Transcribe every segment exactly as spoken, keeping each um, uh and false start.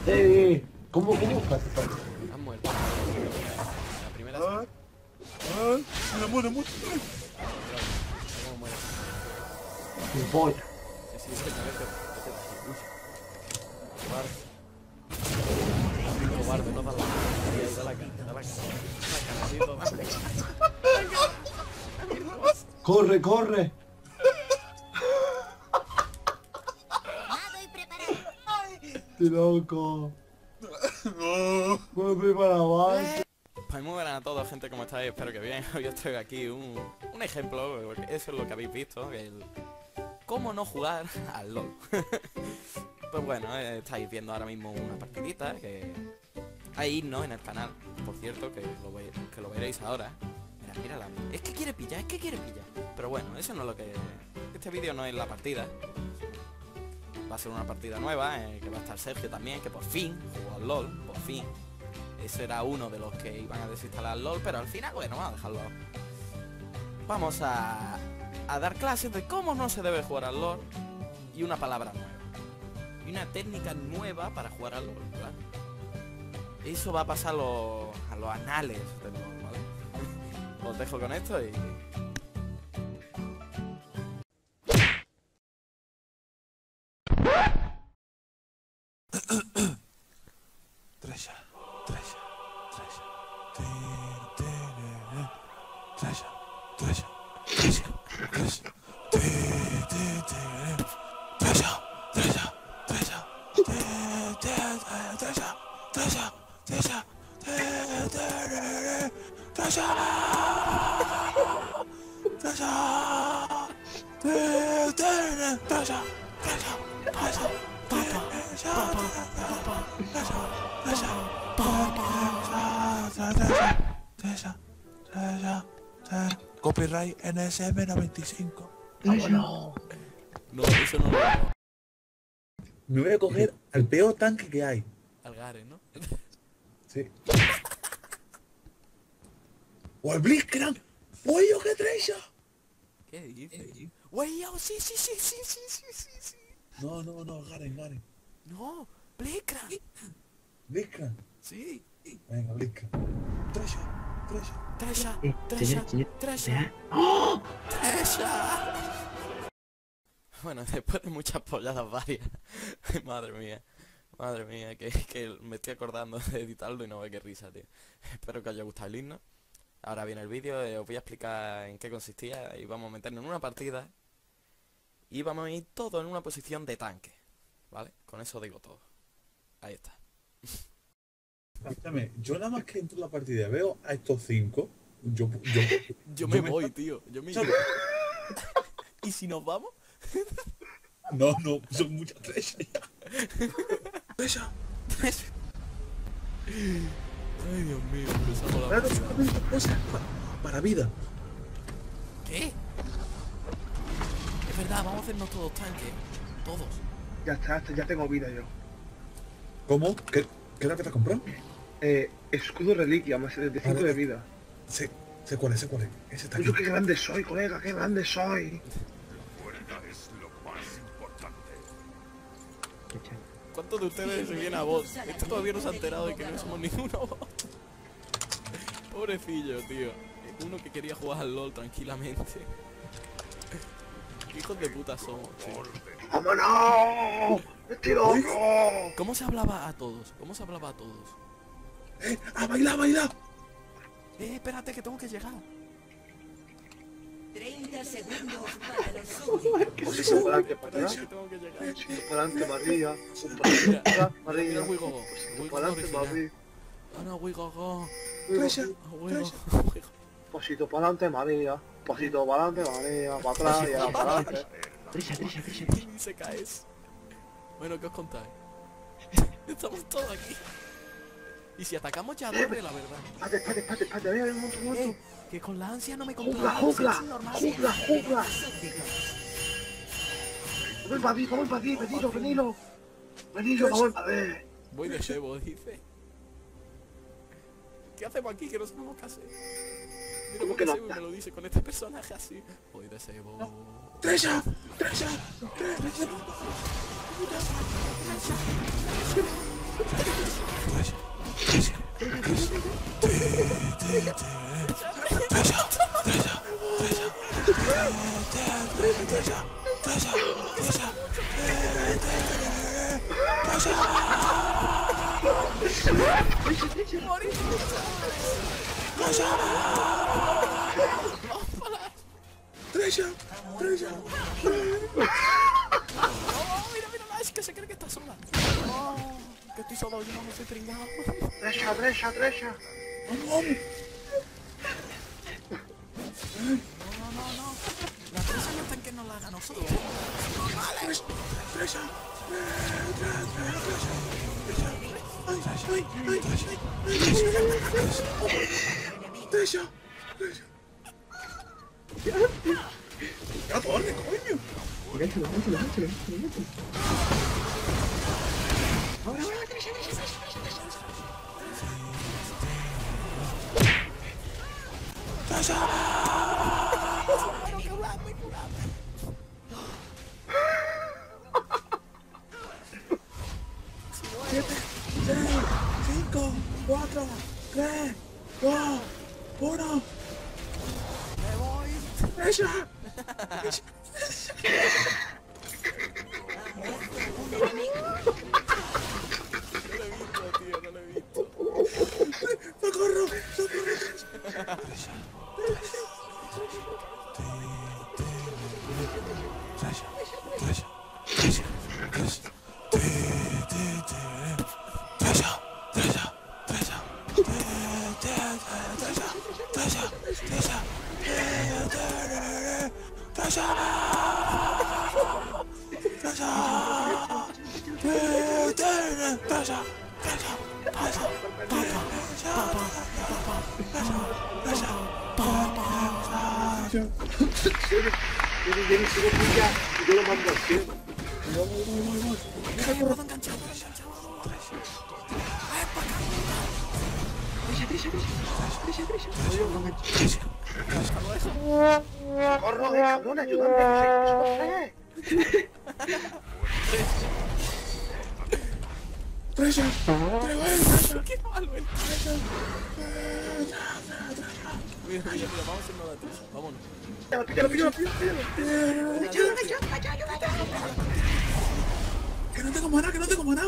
Eh, ¿Cómo, cómo? Pasa, pasa. Han muerto. La primera... Ah, ah, me muero, muero. ¿Cómo muere? Mi polla. Sí, sí, sí, parece. Uy. Cobarde. Cobarde, no da la cara. Da la cara, da la cara. Da la cara, sí, Corre, corre. Estoy loco. No. No me preparaba antes. Pues muy buenas a todos, gente, ¿cómo estáis? Espero que bien. Hoy os traigo aquí un, un ejemplo, porque eso es lo que habéis visto, el cómo no jugar al LOL. Pues bueno, eh, estáis viendo ahora mismo una partidita que hay himno en el canal, por cierto, que lo, ve, que lo veréis ahora. Mira, mira la... Es que quiere pillar, es que quiere pillar. Pero bueno, eso no es lo que... Este vídeo no es la partida. Va a ser una partida nueva, eh, que va a estar Sergio también, que por fin jugó al LOL, por fin. Ese era uno de los que iban a desinstalar el LOL, pero al final, bueno, vamos a dejarlo. Vamos a, a dar clases de cómo no se debe jugar al LOL y una palabra nueva. Y una técnica nueva para jugar al LOL, ¿verdad? Eso va a pasar a los, a los anales del LOL, ¿vale? Os dejo con esto y... Treasure, treasure, treasure. Treasure, treasure, treasure, treasure. Treasure, treasure, treasure. Treasure, treasure, treasure. Copyright N S M noventa y cinco. ¡Vámonos! No, eso no lo hago. Me voy a coger al peor tanque que hay. Al Garen, ¿no? Sí. O al Blitzcrank. ¡Oye, qué treasure! ¿Qué dices? Wey, yo, sí, sí, sí, sí, sí, sí, sí, sí. No, no, no, Garen, Garen. No, Blitzcrank. Blitzcrank. Sí. Venga, Blitzcrank. Treasure, treasure. Tresha, Eh, Tresha, señor, señor. Tresha, ¡Oh! Tresha. Bueno, después de muchas polladas varias. Madre mía. Madre mía, que, que me estoy acordando de editarlo y no ve qué risa, tío. Espero que os haya gustado el himno. Ahora viene el vídeo, eh, os voy a explicar en qué consistía y vamos a meternos en una partida y vamos a ir todos en una posición de tanque, ¿vale? Con eso digo todo. Ahí está. Escúchame, yo nada más que entro en la partida y veo a estos cinco. Yo, yo, Yo me voy, tío. Yo me... ¿Y si nos vamos? No, no, son muchas treasure ya. Treasure. Ay, Dios mío, empezamos la Claro, partida. solamente cosas para, para vida. ¿Qué? Es verdad, vamos a hacernos todos tanques. Todos. Ya está, ya tengo vida yo. ¿Cómo? ¿Qué, qué es lo que te has comprado? Eh, escudo reliquia, más de cinco de vida. Sé, sé cuál es, sé cuál es. Ese está aquí. Uy, qué grande soy, colega, qué grande soy. ¿Cuántos de ustedes se vienen a bot? Este todavía no se ha enterado de que no somos ninguno bot. Pobrecillo, tío. Uno que quería jugar al LOL tranquilamente. ¿Qué hijos de puta somos, tío? ¡Vámonos! ¡Estoy loco! ¿Cómo se hablaba a todos? ¿Cómo se hablaba a todos? ¡Eh! ¡A bailar, a bailar! Eh, espérate que tengo que llegar. treinta segundos para los súbditos. Pues eso, para adelante, para Espérate atrás. que tengo que llegar. Para adelante, María. Mira, Para mira María. el Wigogo. Wigogo Para adelante, original. María. Ah, no, Wigogo. Treasure, Ah, Wigogo. treasure. Pasito para adelante, María. Pasito para adelante, María. Para atrás y ahora para adelante. Tresha, Tresha, Tresha, Tresha. Y se caes. Bueno, ¿qué os contáis? Estamos todos aquí. Y si atacamos ya doble, la verdad. Espérate, espérate, espérate, espérate. Mira, un montón, un Eh, montón. que con la ansia no me Jungla, controla. jungla, Es normal. jungla, jungla. Vamos a invadir, vamos a invadir, venilo, venilo. Venilo, vamos a invadir. Voy de Shebo, dice. ¿Qué hacemos aquí? Que no sabemos qué hacer. Mira ¿Cómo cómo que no? Shebo me lo dice con este personaje así. Voy de Shebo. ¡Treasure! ¡Treasure! ¡Treasure! ¡Tresha! ¡Tresha! No, mira, mira, es que se cree que está sola. No, que estoy solo, yo no soy pringado. Tresha, Tresha, Tresha. ¡Vamos, vamos! No, no, no, no. La presa no está en que nos la haga nosotros. ¡Tresha! ¡Tresha! ¡Tresha! ¡Tresha! ¡Ya, torre, coño! Enganchalo, enganchalo, enganchalo, enganchalo. Ahora, ahora, Tresha, Tresha, Tresha, Tresha, cinco, cuatro, tres, dos, uno. Me voy. ¡Tresha! No lo he visto, tío, no lo he visto. ¡Socorro! ¡Socorro! Viene, viene, se lo pilla y yo lo mando al cielo. Mira, yo puedo enganchar, puedo enganchar. Tresha, Tresha, Tresha, Tresha, Tresha. Lo engancho. ¡Corro, de cabrón, ayúdame! ¡Que somos tres! ¡Tresha! ¡Tresha! Qué malo el Mira, mira, mira, vamos a hacer nada de tres. Vámonos. ¡Píllalo, píllalo, píllalo! ¡Que no tengo maná, que no tengo maná!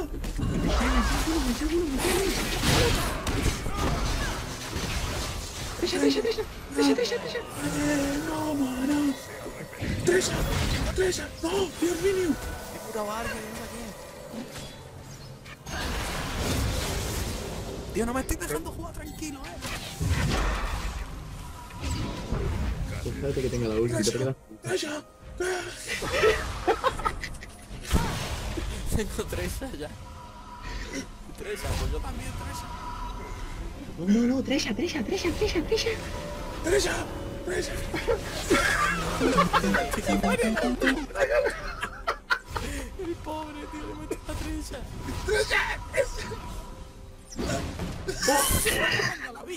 Tresha, Tresha, Tresha, Tresha, Tresha, Tresha. Eh, ¡No, maná! ¡Tresha! ¡Tresha! ¡No! ¡Dios mío! He curado a alguien, no sé quién. Tío, no me estoy dejando jugar tranquilo, eh. Pues espérate que tenga la ulti, te quedas. ¡Tresha! Tengo tres ya. Tres, pues yo también tres. No, no, no, Tresha, Tresha, Tresha, Tresha, Tresha. ¡Tresha! ¡Tresha! El pobre, tío, le metí a Tresha. ¡No la vi!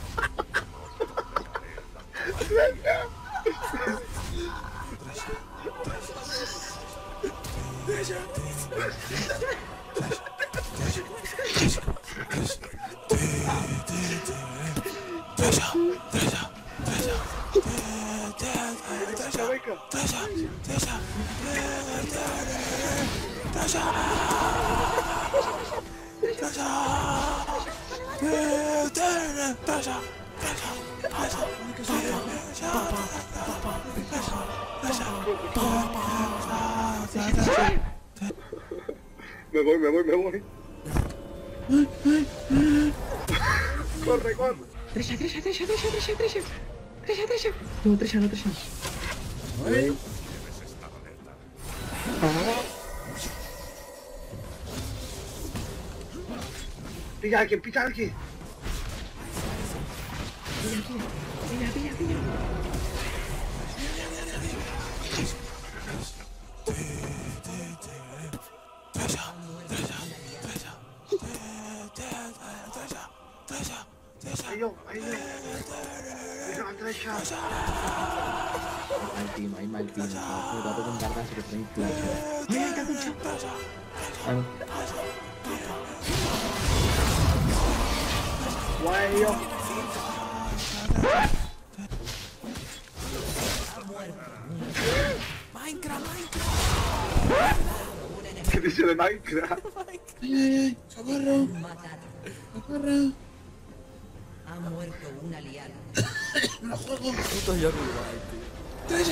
Me voy, me voy, me voy. Corre, corre. Tresha, Tresha, Tresha, Tresha, Tresha, Tresha. Tresha, Tresha. No, Tresha, no, Tresha. Vale. Pilla a alguien, pilla a alguien. Pilla, pilla, pilla. Ahí yo, ahí yo. Mira, Tresha. Mal team, hay mal team. Me tapo con cargas que traen flash. ¡Ay, ay, te ha pinchado! Ah, no. Guay, yo. Minecraft, Minecraft. ¿Qué dice de Minecraft? Minecraft. Ay, ay, ay. Socorro. Matado. Socorro. Ha muerto un aliado. No lo juego. Puto Yoruba, tío. Traya.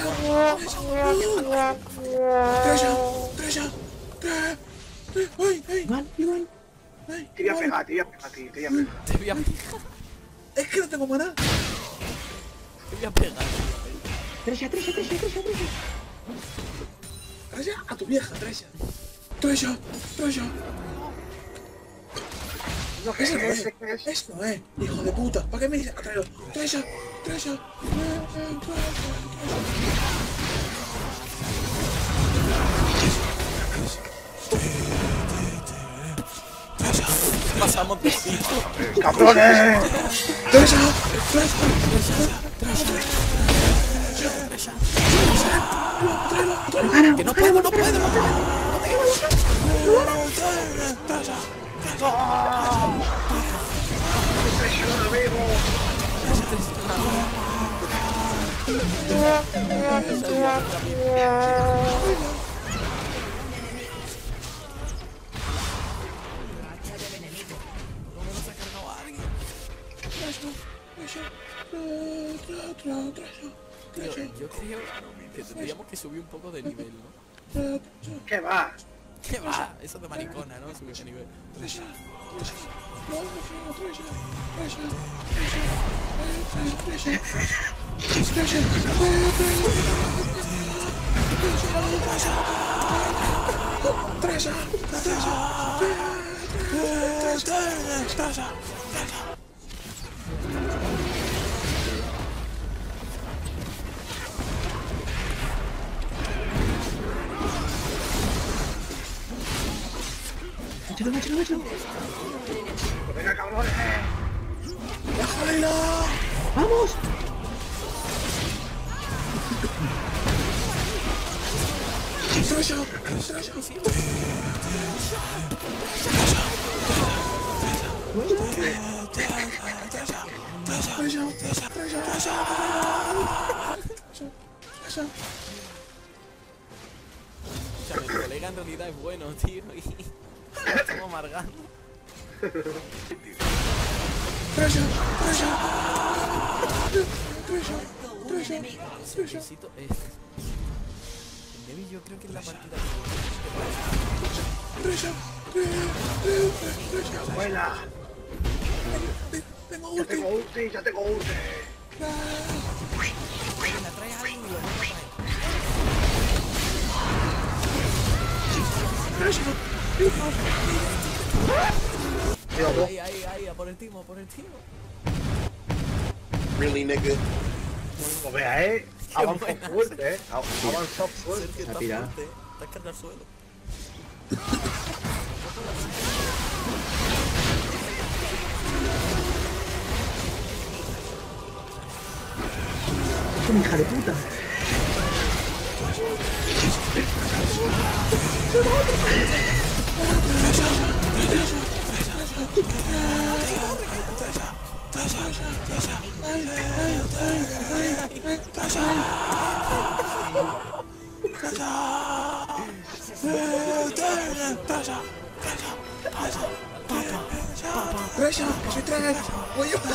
Traya. Traya. Traya. Ay, ay. Igual, igual. Ay, Te voy a pegar, te voy a pegar, tío, te voy a pegar. Te voy a pegar. Es que no tengo maná. Te voy a pegar. Tresha, Tresha, Tresha, Tresha, Tresha. Traya a tu vieja, Traya. Traya. Traya. No, que es, Eso no que es, es. que es. Eso no es. Hijo de puta. ¿Para qué me dices? Tráelo. Traya. Traya. Pasamos de sí. ¡Cabrones! Traya. Que no puedo, no puedo, no puedo. Tío, yo creo que tendríamos que subir un poco de nivel, ¿no? ¿Qué va? ¿Qué va? Eso de maricona, ¿no? Subir de nivel. Échalo, échalo, échalo. ¡Venga, cabrones! ¡Déjalo! ¡Vamos! Traya. Traya. O sea, mi colega en realidad es bueno, tío. Y estamos amargando. Traya. Traya. Necesito. Eh. El Nevi yo creo que es la partida que. ¡Buena! Tengo ¡Ya ulti. tengo ulti, ya tengo ulti! La trae algo y lo mata para él. Tío, vos. Ahí, ahí, ahí, a por el timo, a por el timo. Really, nigga. Pues vea, eh. Avanza buena. fuerte, eh. Avanza fuerte. Sergio, La está pirada. fuerte. Está cargado al suelo. ¡Qué hija de puta! Traya, que soy Traya. Voy yo.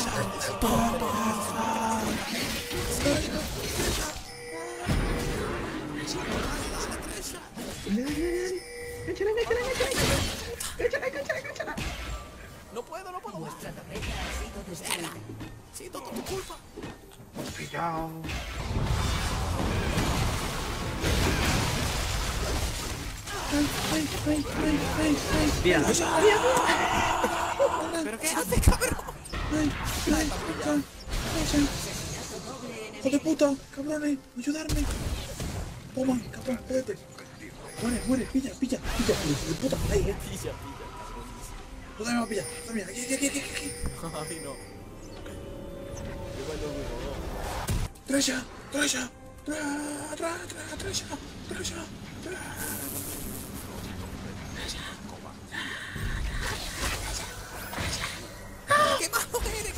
Dale, dale, dale. Échala, échala, échala, échala. Échala, échala, échala. No puedo, no puedo. Vuestra torreta ha sido destruida. Sí, todo tu culpa. Pillado. Mira, ¿Pero qué haces, cabrón? Hijo de puta, cabrones, ayudarme. Toma, cabrón, espérate. Muere, muere, pilla, pilla, pilla, hijo de puta, ahí, eh. Pilla, pilla, Tú también vas a pillar, tú también, aquí, aquí, aquí, aquí, aquí. cabrón. Ay, no. Yo bailo muy robot. Traya, Traya, tra, tra, tra, Traya, Traya, tra. ¡Qué malo eres!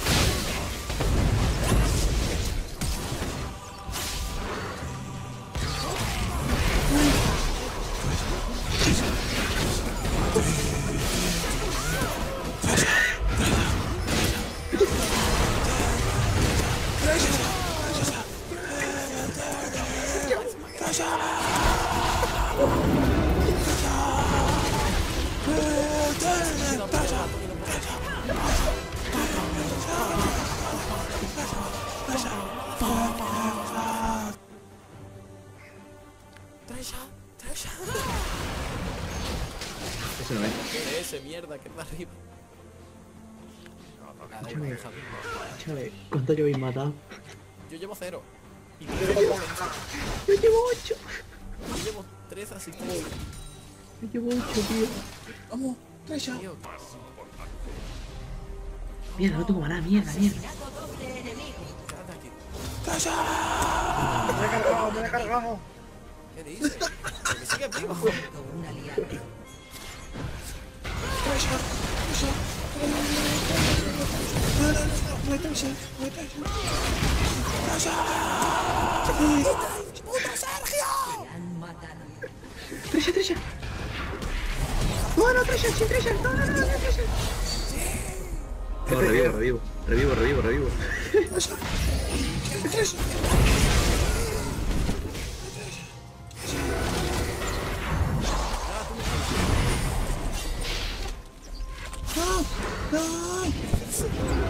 ese mierda que está arriba. Nada, Escúchame. déjalo. Escúchame, ¿cuánto yo habéis matado? Yo llevo cero. Y tú Yo llevo ocho. yo llevo tres asistencias. Yo llevo ocho, tío. Vamos, Tresha. Tío, Mierda, no tengo maná, mierda, mierda. quédate aquí. Me he cargado, me he cargado. ¿Qué dices? Que sigue vivo. Muerto un aliado. Tresha, Tresha. No, no, no, no, no hay Tresha, no hay Tresha. Te han matado. Tresha, Tresha. No, no, Tresha, sin Tresha. No, no, no, no, Tresha. No, revivo, revivo, revivo, revivo, revivo. Tresha. Tresha. No, no.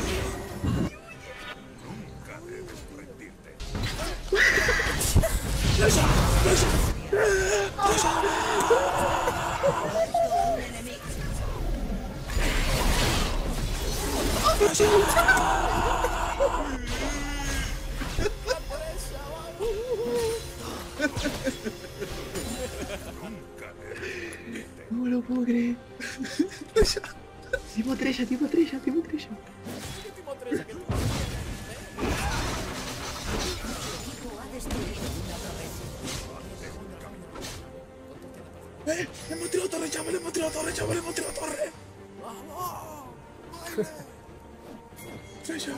No me lo puedo creer. Tipo Tresha, tipo Tresha, tipo Tresha. Tipo tres, que- Equipo ha destruido una torre. Eh, le hemos tirado torre, chaval, le hemos tirado torre, chaval, le hemos tirado torre. Tresha.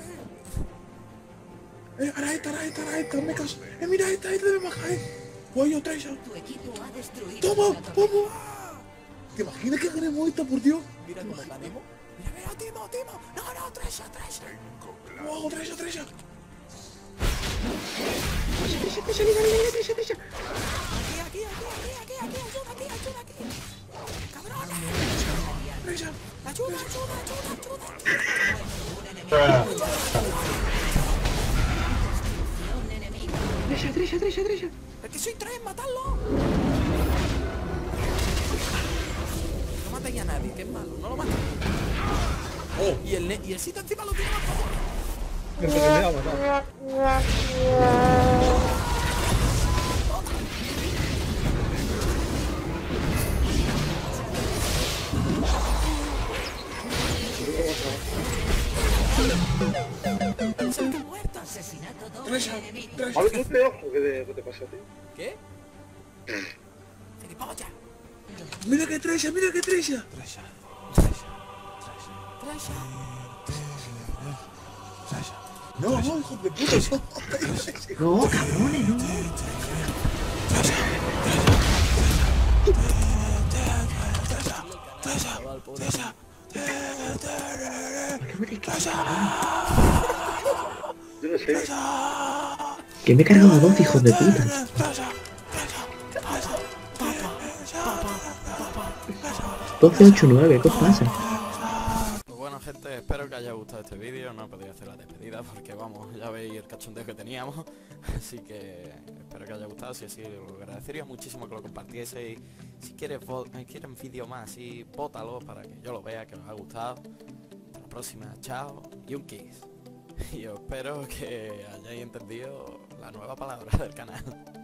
Eh, ahora esta, ahora esta, ahora esta, me caso. Eh, mira esta, esta debe bajar, eh. Voy yo, Tresha. Tu equipo ha destruido Toma, una torre. toma. ¿Te imaginas que ganemos esta, por Dios? Mira cómo ganemos. Mira, mira, Timo, Timo. No, no, Tresha, Tresha. Wow, Tresha, Tresha. Tresha, Tresha, Tresha, mira, mira, Tresha, Tresha. Aquí, aquí, aquí, aquí, aquí, aquí, ayuda, aquí, ayuda, aquí. Cabrones. Tresha. Ayuda, ayuda, ayuda, ayuda. Un enemigo. Tresha, Tresha, Tresha, Tresha. Es que soy tres, matadlo. No matéis a nadie, que es malo, no lo matéis. Oh. Y el, ne- y el sitio encima lo tiene matado. Pensé que me iba a matar. Asesinato doble Tresha, enemigo. Tresha. ¿Vale, tú te ojo? ¿Qué te, qué te pasa a ti? ¿Qué? ¡Gilipollas! Mira que Tresha, mira que Tresha. Tresha. No, no, hijo de puta. son- No, cabrones, no. Chaval, pobre. ¿Por qué me te quedas? Yo no sé. Que me he cargado a dos hijos de puta. doce, ocho, nueve, ¿qué os pasa? Pues bueno, gente, espero que haya gustado este vídeo. No podía hacer la despedida porque, vamos, ya veis el cachondeo que teníamos. Así que espero que haya gustado. Si así, os agradecería muchísimo que lo compartieseis. Si quieres, vo- eh, quieren vídeo más, así, bótalo para que yo lo vea, que os ha gustado. Hasta la próxima, chao y un kiss. Y yo espero que hayáis entendido la nueva palabra del canal.